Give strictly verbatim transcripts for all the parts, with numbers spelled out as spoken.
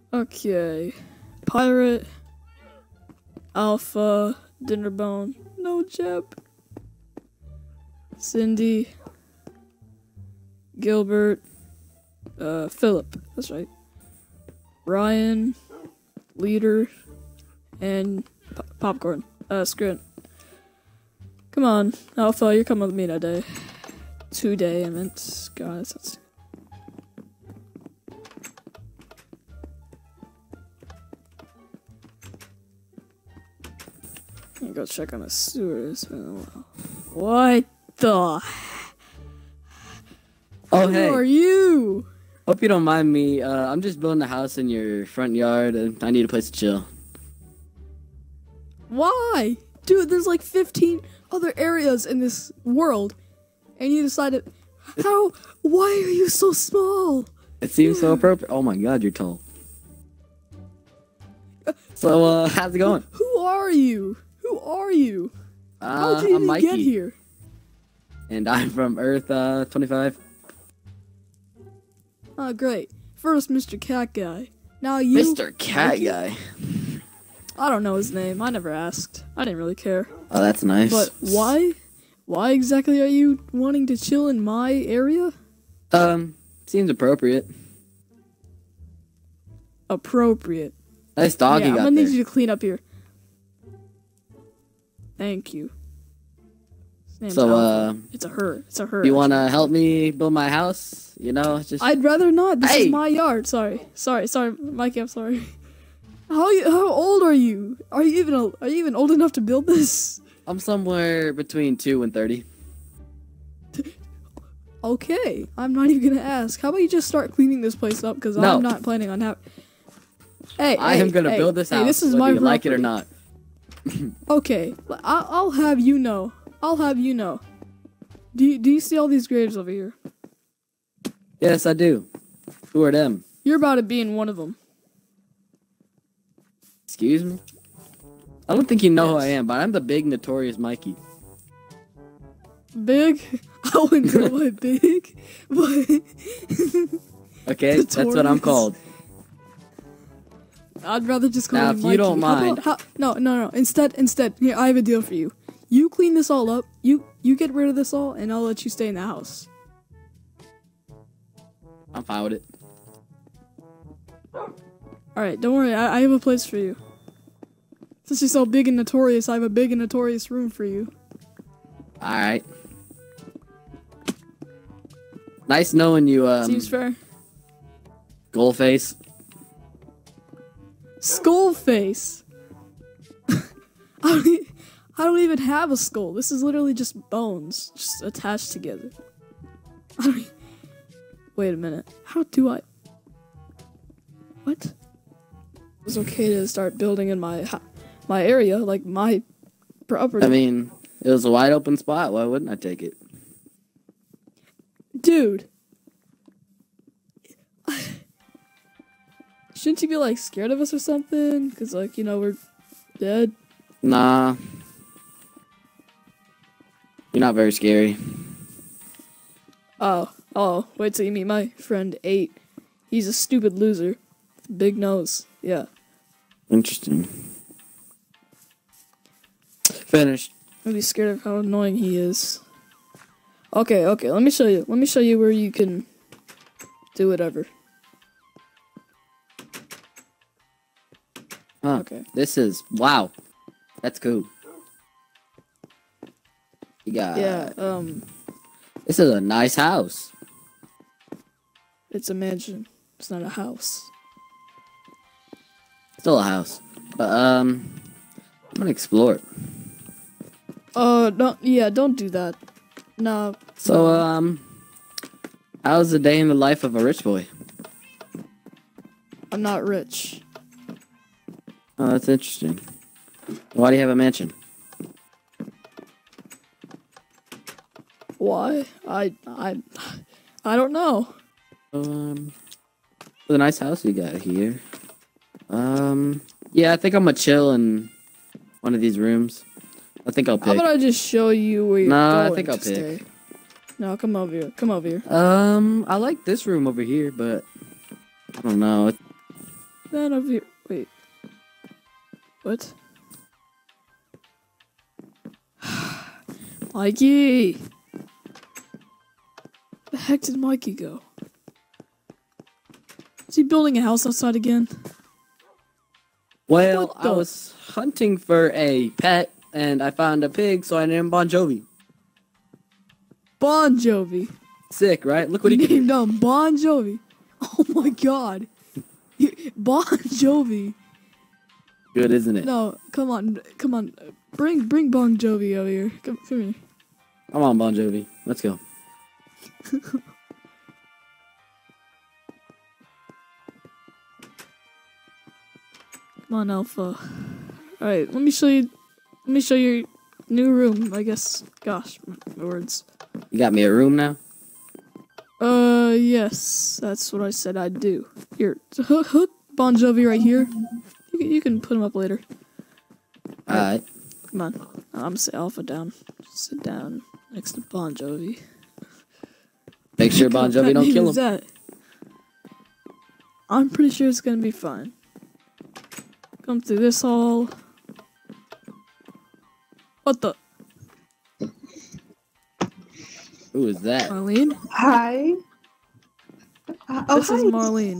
Okay. Pirate. Alpha. Dinnerbone. No Jeb. Cindy. Gilbert. Uh, Philip. That's right. Ryan. Leader. And po Popcorn. Uh, Screen. Come on. Alpha, you're coming with me today. Today, I meant. God, that sounds... I'm gonna go check on the sewers. It's been a while. What the? Oh, Who hey. are you? Hope you don't mind me. Uh, I'm just building a house in your front yard, and I need a place to chill. Why? Dude, there's like fifteen other areas in this world, and you decided, how? Why are you so small? It seems so appropriate. Oh my god, you're tall. So, uh, how's it going? Who are you? Who are you? How Uh, did you I'm even Mikey, get here? and I'm from Earth uh, twenty-five. Oh, great. First, Mister Cat Guy. Now you... Mister Cat Mikey? Guy. I don't know his name. I never asked. I didn't really care. Oh, that's nice. But why? Why exactly are you wanting to chill in my area? Um, seems appropriate. Appropriate. Nice dog yeah, you I'm got gonna there. need you to clean up here. Thank you. His name's So, Alpha. uh, It's a her. It's a her. you want actually. to help me build my house? You know, just... I'd rather not. This Hey! is my yard. Sorry. Sorry. Sorry, Mikey. I'm sorry. How you, how old are you? Are you even o- are you even old enough to build this? I'm somewhere between two and thirty. Okay, I'm not even gonna ask. How about you just start cleaning this place up? Because No. I'm not planning on having. Hey, I hey, am gonna hey, build this hey, house, this is whether my you like it or property. not. Okay, I'll, I'll have you know. I'll have you know. Do you, do you see all these graves over here? Yes, I do. Who are them? You're about to be in one of them. Excuse me? I don't think you know who Yes. I am, but I'm the big notorious Mikey. Big? I wouldn't go by big, but Okay, that's what I'm Notorious. called. I'd rather just call Now, you if you Mikey. don't How about- mind- how- no, no, no. Instead, instead, here I have a deal for you. You clean this all up. You you get rid of this all, and I'll let you stay in the house. I'm fine with it. All right, don't worry. I, I have a place for you. Since you're so big and notorious, I have a big and notorious room for you. Alright. Nice knowing you, um, Seems fair. Goldface. Skull face. I don't. E I don't even have a skull. This is literally just bones, just attached together. I don't. E Wait a minute. How do I? What? It was okay to start building in my ha my area, like my property. I mean, it was a wide open spot. Why wouldn't I take it? Dude. Shouldn't you be like scared of us or something? Cause like, you know, we're dead. Nah. You're not very scary. Oh, oh, wait till you meet my friend Eight. He's a stupid loser. Big nose. Yeah. Interesting. Finished. I'd be scared of how annoying he is. Okay, okay, let me show you. Let me show you where you can do whatever. Huh. Okay. This is, wow. That's cool. You got, Yeah, um, this is a nice house. it's a mansion. It's not a house. Still a house. But, um, I'm gonna explore it. Uh, don't, yeah, don't do that. No. So, um, how's the day in the life of a rich boy? I'm not rich. Oh, that's interesting. Why do you have a mansion? Why? I, I, I don't know. Um, it's a nice house you got here. Um, yeah, I think I'm gonna chill in one of these rooms. I think I'll How pick. about I just show you where you're No, I going think I'll to pick. stay? No, come over here. Come over here. Um, I like this room over here, but I don't know. Then over here. Wait. What? Mikey! Where the heck did Mikey go? Is he building a house outside again? Well, What I the- was hunting for a pet, and I found a pig, so I named him Bon Jovi. Bon Jovi. Sick, right? Look what You he can named do. him Bon Jovi. Oh my god. You- Bon Jovi. Good, isn't it? No, come on, come on. Bring bring Bon Jovi over here. Come, come here. Come on, Bon Jovi. Let's go. Come on, Alpha. Alright, let me show you let me show you your new room, I guess. Gosh, my words. You got me a room now? Uh yes, that's what I said I'd do. Here, hook hook Bon Jovi right here. You can, you can put him up later. Alright. Come on. I'm gonna sit Alpha down. Sit down next to Bon Jovi. Make sure Bon What kind Jovi of don't name kill is him. that? I'm pretty sure it's gonna be fine. Come through this hall. What the? Who is that? Marlene? Hi. Uh, oh, This hi. is Marlene.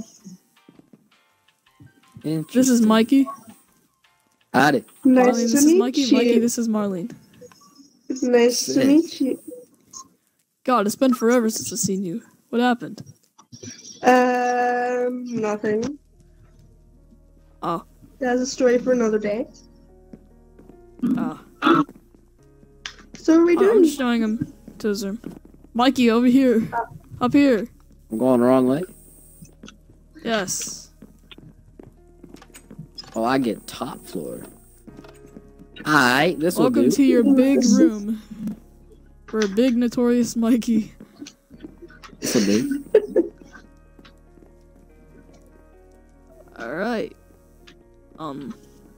This is Interesting. Mikey. Howdy. Nice Marlene, to this is meet Mikey. you. Mikey, this is Marlene. Nice Sick. to meet you. God, it's been forever since I've seen you. What happened? Um, nothing. Oh, That's a story for another day. ah. So what are we I- I'm doing? showing him to his room. Mikey, over here. Up here. I'm going the wrong way. Yes. Oh, I get top floor. Alright, this will Welcome do. to your big room. For a big notorious Mikey. This will do. Alright. Um.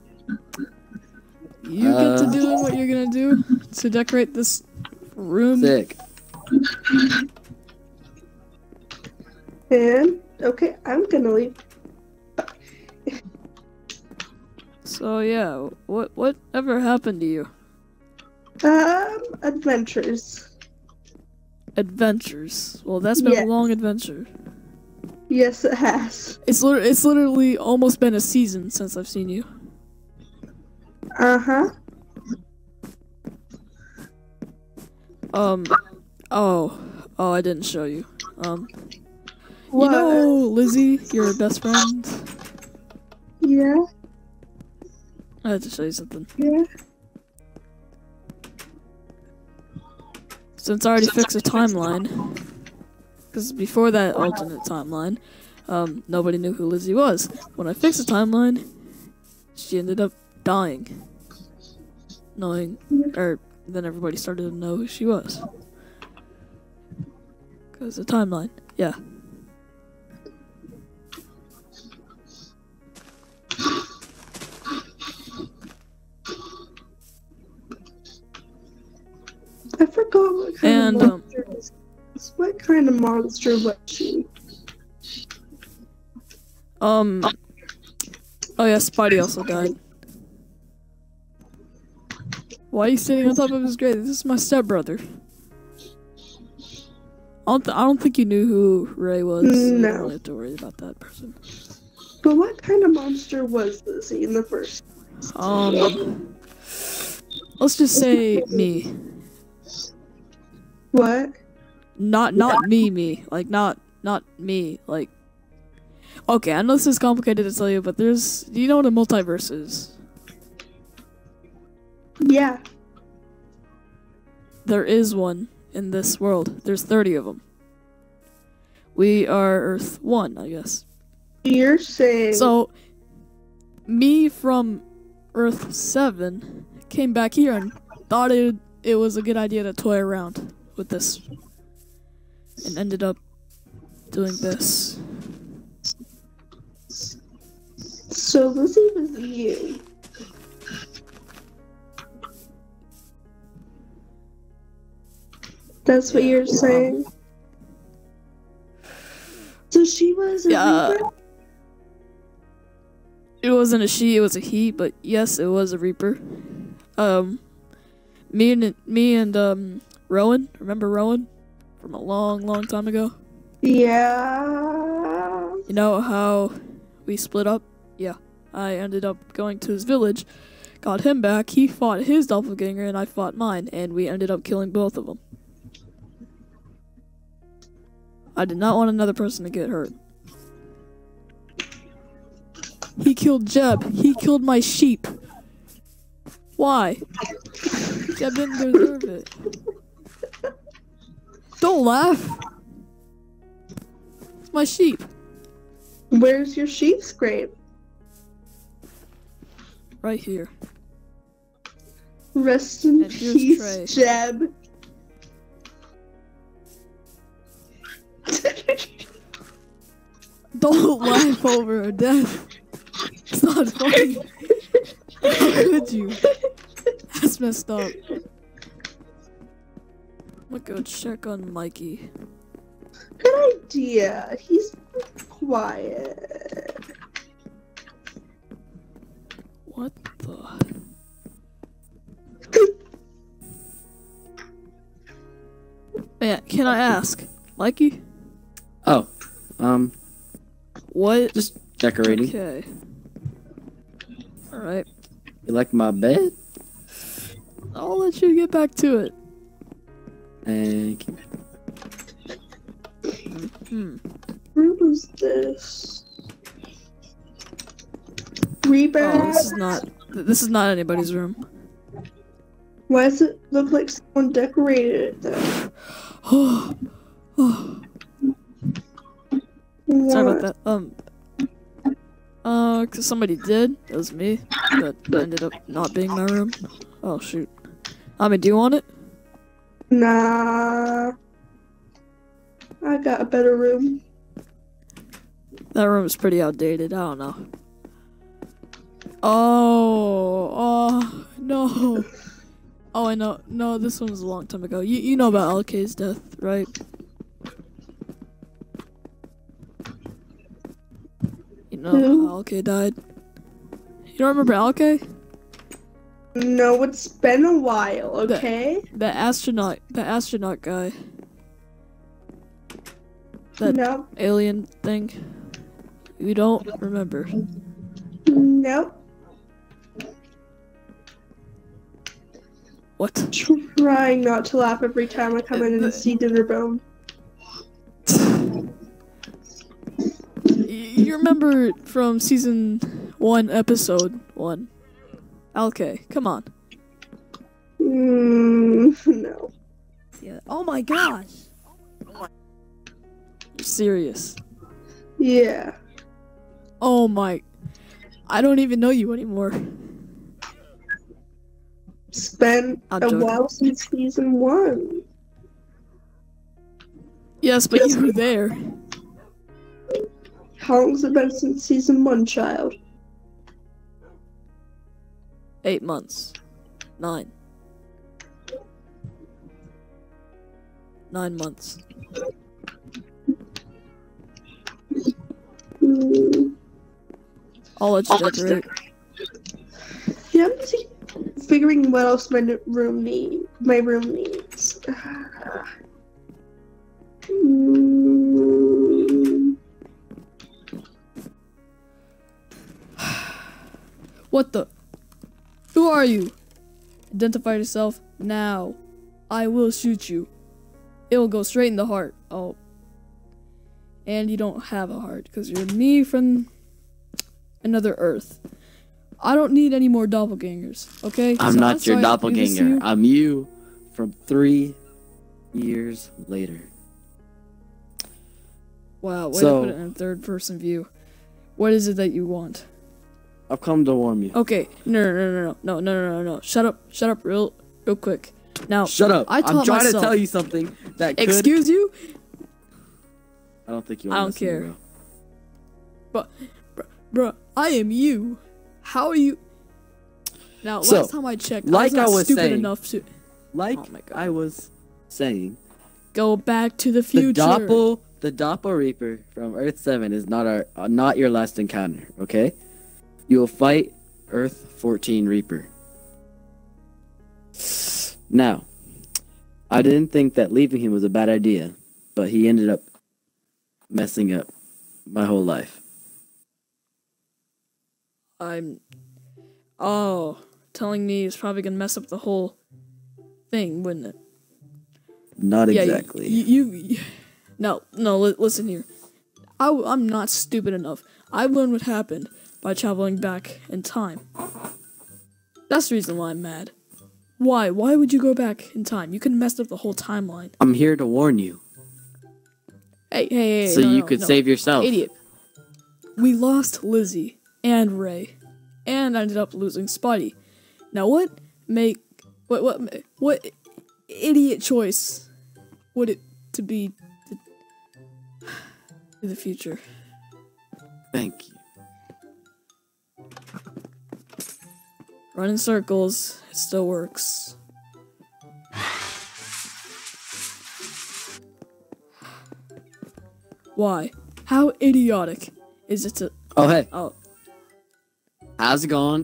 You get to Uh. doing what you're gonna do to decorate this room. Sick. And okay, I'm gonna leave. So yeah, what what ever happened to you? Um, adventures. Adventures. Well, that's been Yeah. a long adventure. Yes, it has. It's lit- it's literally almost been a season since I've seen you. Uh huh. Um. Oh. Oh, I didn't show you. Um. What? You know Lizzie, your best friend. Yeah. I had to show you something. Yeah. Since I already fixed a timeline, because before that alternate timeline, um, nobody knew who Lizzie was. When I fixed the timeline, she ended up dying. Knowing, or then everybody started to know who she was. Because the timeline, yeah. I forgot what kind And, of um, monster was. What kind of monster was she? Um. Oh yeah, Spidey also died. Why are you sitting on top of his grave? This is my stepbrother. I don't, th- I don't think you knew who Ray was. So you No. don't really have to worry about that person. But what kind of monster was Lizzie in the first? Um. Let's just say me. What? Not not me me. Like not not me. Like. Okay, I know this is complicated to tell you, but there's. Do you know what a multiverse is? Yeah. There is one in this world. There's thirty of them. We are Earth one, I guess. You're saying. So, me from Earth seven came back here and thought it, it was a good idea to toy around with this. And ended up doing this. So Lizzie was you. That's what Yeah, you're saying. So she was a Yeah. reaper? It wasn't a she, it was a he, but yes, it was a Reaper. Um, me and me and um Rowan, remember Rowan from a long, long time ago? Yeah. You know how we split up? Yeah, I ended up going to his village, got him back. He fought his doppelganger, and I fought mine, and we ended up killing both of them. I did not want another person to get hurt. He killed Jeb. He killed my sheep. Why? Jeb didn't deserve it. Don't laugh. It's my sheep. Where's your sheep's grave? Right here. Rest in And here's peace, Trey. Jeb. Don't laugh over a death. It's not funny. How could you? That's messed up. I'm gonna go check on Mikey. Good idea. He's quiet. What the? Man, can I ask, Mikey? Oh, um, What? just decorating. Okay. All right. You like my bed? I'll let you get back to it. Thank you. Hmm. Who was this? Reaper. Oh, this is not. th- This is not anybody's room. Why does it look like someone decorated it then? Oh, oh. Sorry about that. Um. Uh, cause somebody did. It was me. But ended up not being my room. Oh shoot. I mean, do you want it? Nah. I got a better room. That room is pretty outdated. I don't know. Oh, oh no. Oh, I know. No, this one was a long time ago. You you know about L K's death, right? You know Who? how L K died. You don't remember L K? No, it's been a while, The- okay? The astronaut, the astronaut guy, that No. alien thing. You don't remember. Nope. What? Trying not to laugh every time I come in and see Dinnerbone. Y- You remember from season one, episode one? L K, come on. Mm, no. Yeah. Oh my gosh. You're serious. Yeah. Oh my. I don't even know you anymore. It's been I'm a joking. while since season one. Yes, but you were there. How long's it been since season one, child? Eight months. Nine. Nine months. Mm. I'll let you decorate. Yeah, I'm busy figuring what else my n- room need. My room needs. Mm. What the? Who are you? Identify yourself now. I will shoot you. It will go straight in the heart. Oh. And you don't have a heart because you're me from another Earth. I don't need any more doppelgangers, okay? I'm So not that's your why I do this to doppelganger. you. I'm you from three years later. Wow, way So- to put it in a third person view. What is it that you want? I've come to warn you. Okay, no, no, no, no, no, no, no, no, no. Shut up, shut up, real, real quick. Now, Shut up. I I'm taught trying myself. to tell you something that could... Excuse you? I don't think you I don't listen to care. me, Bruh, bruh, I am you. How are you? Now, So, last time I checked, like I I was not was stupid saying- enough to Like Oh my God. I was saying, go back to the future. the Doppel, the Doppel Reaper from Earth Seven is not our, uh, not your last encounter. Okay, You will fight Earth fourteen Reaper. Now, I didn't think that leaving him was a bad idea, but he ended up messing up my whole life. I'm. Oh, telling me it's probably gonna mess up the whole thing, wouldn't it? Not Yeah, exactly. You, you, you no, no. Li- listen here. I, I'm not stupid enough. I learned what happened by traveling back in time. That's the reason why I'm mad. Why? Why would you go back in time? You could mess up the whole timeline. I'm here to warn you, Hey, hey, hey. so no, you no, could no. save yourself. Idiot. We lost Lizzie and Ray, and I ended up losing Spidey. Now what make what what what idiot choice would it to be to, to the future? Thank you. Run in circles. It still works. Why? How idiotic is it to? Oh, hey. Oh, How's it going?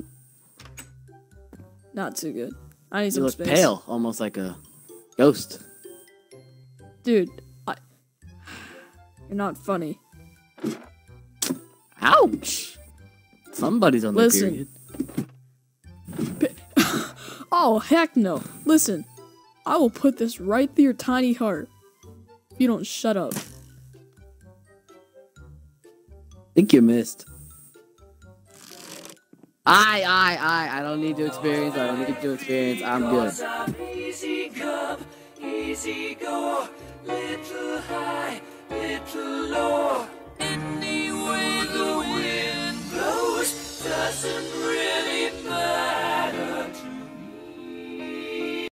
not too good. I need You some look space. pale, almost like a ghost. Dude, I. You're not funny. Ouch! Somebody's on their Listen. period. Oh, heck no. Listen, I will put this right through your tiny heart. If you don't shut up. Think you missed. I, I, I, I don't need to experience. I don't need to experience. I'm good. Easy come, easy go, little high, little low. Any way the wind blows doesn't